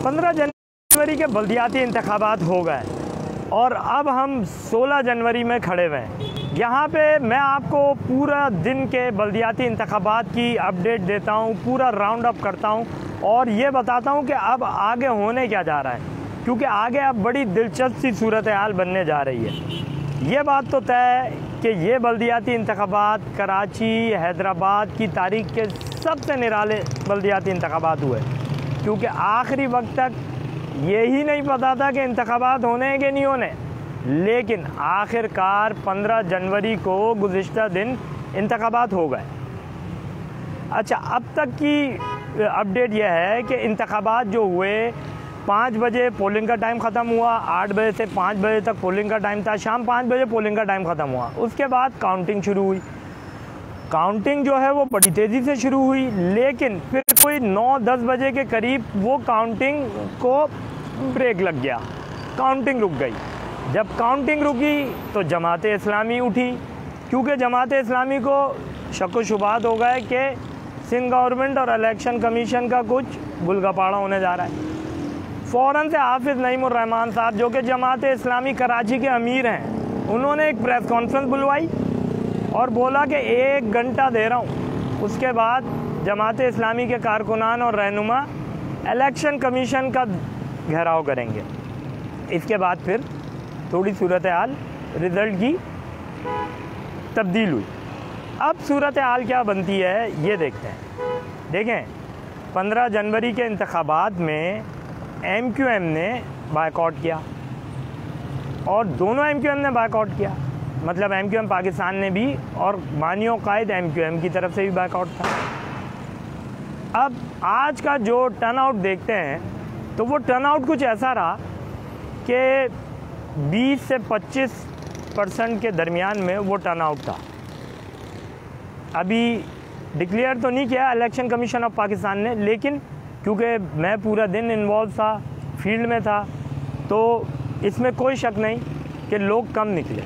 15 जनवरी के बल्दियाती इंतखाबात हो गए और अब हम 16 जनवरी में खड़े हुए हैं। यहाँ पे मैं आपको पूरा दिन के बल्दियाती इंतखाबात की अपडेट देता हूँ, पूरा राउंड अप करता हूँ और ये बताता हूँ कि अब आगे होने क्या जा रहा है, क्योंकि आगे अब बड़ी दिलचस्प सी सूरत हाल बनने जा रही है। ये बात तो तय है कि ये बल्दियाती इंतखाबात कराची, हैदराबाद की तारीख के सबसे निराले बल्दियाती इंतखाबात हुए, क्योंकि आखिरी वक्त तक यही नहीं पता था कि इंतखाबात होने हैं कि नहीं होने, लेकिन आखिरकार 15 जनवरी को गुज़िश्ता दिन इंतखाबात हो गए। अच्छा, अब तक की अपडेट यह है कि इंतखाबात जो हुए 5 बजे पोलिंग का टाइम ख़त्म हुआ, 8 बजे से 5 बजे तक पोलिंग का टाइम था, शाम 5 बजे पोलिंग का टाइम ख़त्म हुआ। उसके बाद काउंटिंग शुरू हुई। काउंटिंग जो है वो बड़ी तेज़ी से शुरू हुई, लेकिन फिर कोई 9-10 बजे के करीब वो काउंटिंग को ब्रेक लग गया, काउंटिंग रुक गई। जब काउंटिंग रुकी तो जमात इस्लामी उठी, क्योंकि जमात इस्लामी को शक व शुबात हो गए कि सिंध गवर्नमेंट और इलेक्शन कमीशन का कुछ गुलगपाड़ा होने जा रहा है। फ़ौरन से हाफिज़ नईमुर रहमान साहब, जो कि जमात इस्लामी कराची के अमीर हैं, उन्होंने एक प्रेस कॉन्फ्रेंस बुलवाई और बोला कि 1 घंटा दे रहा हूँ, उसके बाद जमात इस्लामी के कारकुनान और रहनुमा इलेक्शन कमीशन का घेराव करेंगे। इसके बाद फिर थोड़ी सूरत हाल रिज़ल्ट की तब्दील हुई। अब सूरत हाल क्या बनती है ये देखते हैं। देखें, 15 जनवरी के इंतखाबात में MQM ने बायकॉट किया और दोनों MQM ने बायकॉट किया, मतलब MQM पाकिस्तान ने भी और बानियों कायद MQM की तरफ से भी बायकॉट था। अब आज का जो टर्नआउट देखते हैं तो वो टर्नआउट कुछ ऐसा रहा कि 20 से 25% के दरमियान में वो टर्नआउट था। अभी डिक्लेयर तो नहीं किया इलेक्शन कमीशन ऑफ पाकिस्तान ने, लेकिन क्योंकि मैं पूरा दिन इन्वॉल्व था, फील्ड में था, तो इसमें कोई शक नहीं कि लोग कम निकले।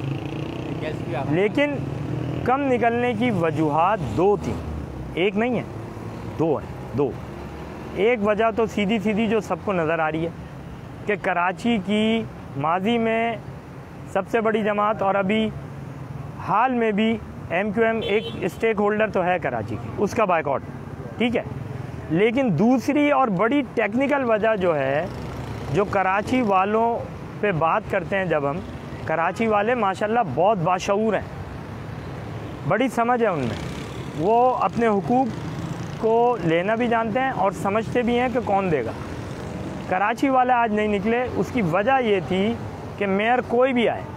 लेकिन कम निकलने की वजूहात 2 थी, एक नहीं है, 2 है। 2 एक वजह तो सीधी सीधी जो सबको नज़र आ रही है कि कराची की माजी में सबसे बड़ी जमात और अभी हाल में भी MQM एक स्टेक होल्डर तो है कराची की, उसका बायकॉट, ठीक है। लेकिन दूसरी और बड़ी टेक्निकल वजह जो है, जो कराची वालों पे बात करते हैं जब हम, कराची वाले माशाल्लाह बहुत बाशऊर हैं, बड़ी समझ है उनमें, वो अपने हुकूक को लेना भी जानते हैं और समझते भी हैं कि कौन देगा। कराची वाले आज नहीं निकले, उसकी वजह ये थी कि मेयर कोई भी आए,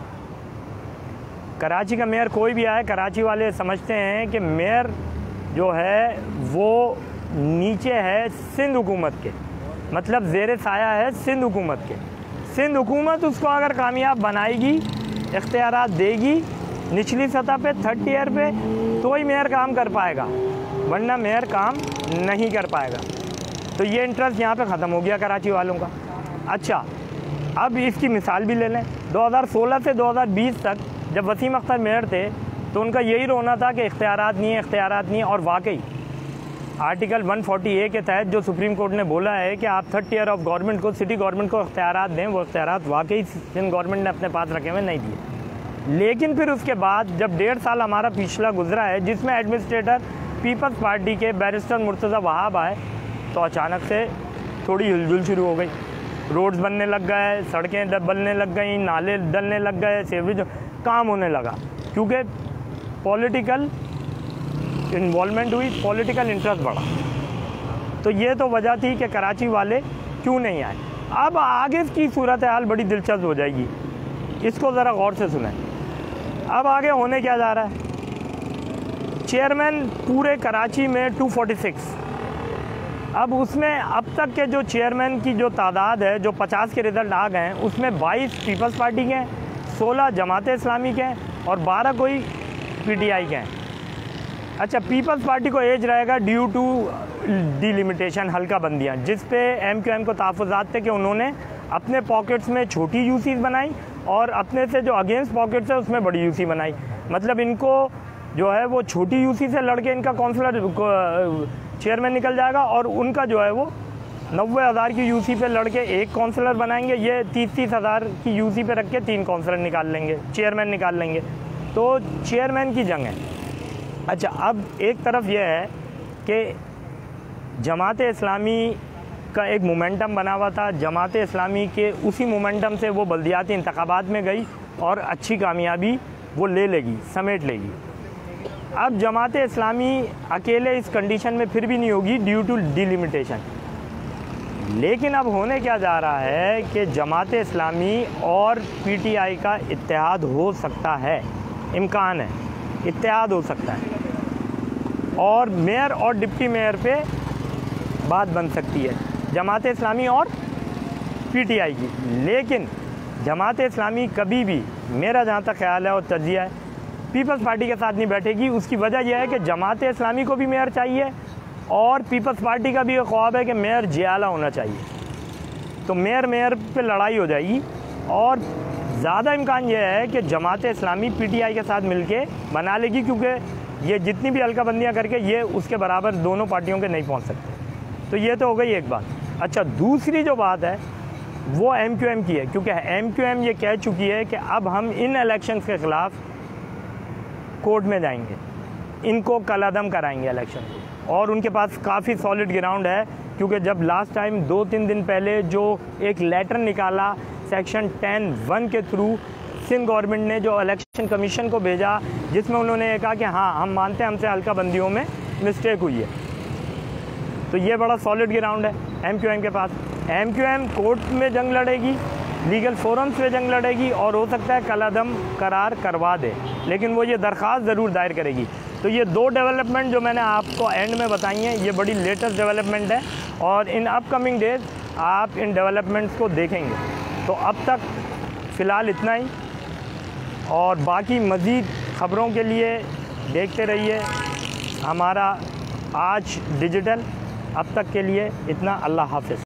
कराची का मेयर कोई भी आए, कराची वाले समझते हैं कि मेयर जो है वो नीचे है सिंध हुकूमत के, मतलब ज़ेरे साया है सिंध हुकूमत के। सिंध हुकूमत उसको अगर कामयाब बनाएगी, इख्तियारात देगी निचली सतह पे, 3rd टियर पे, तो ही मेयर काम कर पाएगा, वरना मेयर काम नहीं कर पाएगा। तो ये इंटरेस्ट यहाँ पे ख़त्म हो गया कराची वालों का। अच्छा, अब इसकी मिसाल भी ले लें। 2016 से 2020 तक जब वसीम अख्तर मेयर थे तो उनका यही रोना था कि इख्तियारात नहीं है, इख्तियारात नहीं है, और वाकई आर्टिकल 140A के तहत जो सुप्रीम कोर्ट ने बोला है कि आप 3rd टियर ऑफ गवर्नमेंट को, सिटी गवर्नमेंट को इख्तियारात दें, वो इख्तियारात वाकई सिंध गवर्नमेंट ने अपने पास रखे हुए नहीं दिए। लेकिन फिर उसके बाद जब 1.5 साल हमारा पिछला गुजरा है, जिसमें एडमिनिस्ट्रेटर पीपल्स पार्टी के बैरिस्टर मुर्तज़ा वहाब आए, तो अचानक से थोड़ी हिलजुल शुरू हो गई, रोड्स बनने लग गए, सड़कें बनने लग गई, नाले डलने लग गए, सीवरेज काम होने लगा, क्योंकि पॉलिटिकल इन्वॉल्वमेंट हुई, पॉलिटिकल इंटरेस्ट बढ़ा। तो ये तो वजह थी कि कराची वाले क्यों नहीं आए। अब आगे की सूरत हाल बड़ी दिलचस्प हो जाएगी, इसको ज़रा गौर से सुनें। अब आगे होने क्या जा रहा है, चेयरमैन पूरे कराची में 246, अब उसमें अब तक के जो चेयरमैन की जो तादाद है, जो 50 के रिज़ल्ट आ गए हैं, उसमें 22 पीपल्स पार्टी के हैं, 16 जमात इस्लामी के हैं और 12 कोई PTI के हैं। अच्छा, पीपल्स पार्टी को एज रहेगा ड्यू टू डिलिमिटेशन, हल्का बंदियाँ, जिस पे MQM को तहफ़्फ़ुज़ात थे कि उन्होंने अपने पॉकेट्स में छोटी यूसीज बनाई और अपने से जो अगेंस्ट पॉकेट्स है उसमें बड़ी यूसी बनाई। मतलब इनको जो है वो छोटी यूसी से लड़के इनका काउंसलर चेयरमैन निकल जाएगा और उनका जो है वो 90,000 की यूसी पे लड़के एक काउंसलर बनाएंगे, ये 30-30 हज़ार की यूसी पे रख के 3 काउंसलर निकाल लेंगे, चेयरमैन निकाल लेंगे। तो चेयरमैन की जंग है। अच्छा, अब एक तरफ यह है कि जमात इस्लामी का एक मोमेंटम बना हुआ था, जमात इस्लामी के उसी मोमेंटम से वो बल्दियाती इंतखाबात में गई और अच्छी कामयाबी वो ले लेगी, समेट लेगी। अब जमात इस्लामी अकेले इस कंडीशन में फिर भी नहीं होगी ड्यू टू डिलिमिटेशन। लेकिन अब होने क्या जा रहा है कि जमात इस्लामी और पीटीआई का इत्तेहाद हो सकता है, इम्कान है, इत्तेहाद हो सकता है, और मेयर और डिप्टी मेयर पे बात बन सकती है जमात इस्लामी और पीटीआई की। लेकिन जमात इस्लामी कभी भी, मेरा जहाँ तक ख्याल है और तज्जिया है, पीपल्स पार्टी के साथ नहीं बैठेगी। उसकी वजह यह है कि जमात इस्लामी को भी मेयर चाहिए और पीपल्स पार्टी का भी एक ख्वाब है कि मेयर जियाला होना चाहिए। तो मेयर पे लड़ाई हो जाएगी और ज़्यादा इम्कान यह है कि जमात इस्लामी पीटीआई के साथ मिलके बना लेगी, क्योंकि ये जितनी भी हल्काबंदियाँ करके ये उसके बराबर दोनों पार्टियों के नहीं पहुँच सकते। तो ये तो हो गई एक बात। अच्छा, दूसरी जो बात है वो एमक्यूएम की है, क्योंकि एमक्यूएम ये कह चुकी है कि अब हम इन इलेक्शंस के ख़िलाफ़ कोर्ट में जाएंगे, इनको कलादम कराएंगे इलेक्शन को। और उनके पास काफ़ी सॉलिड ग्राउंड है, क्योंकि जब लास्ट टाइम 2-3 दिन पहले जो एक लेटर निकाला सेक्शन 10(1) के थ्रू सिंध गवर्नमेंट ने जो इलेक्शन कमीशन को भेजा, जिसमें उन्होंने कहा कि हाँ हम मानते हैं हमसे हल्का बंदियों में मिस्टेक हुई है, तो ये बड़ा सॉलिड ग्राउंड है एमक्यूएम के पास। एमक्यूएम कोर्ट में जंग लड़ेगी, लीगल फोरम्स पे जंग लड़ेगी और हो सकता है कलादम करार करवा दे, लेकिन वो ये दरख्वास्त ज़रूर दायर करेगी। तो ये 2 डेवलपमेंट जो मैंने आपको एंड में बताई हैं, ये बड़ी लेटेस्ट डेवलपमेंट है और इन अपकमिंग डेज आप इन डेवलपमेंट्स को देखेंगे। तो अब तक फ़िलहाल इतना ही, और बाकी मज़ीद ख़बरों के लिए देखते रहिए हमारा आज डिजिटल। अब तक के लिए इतना, अल्लाह हाफ़िज़।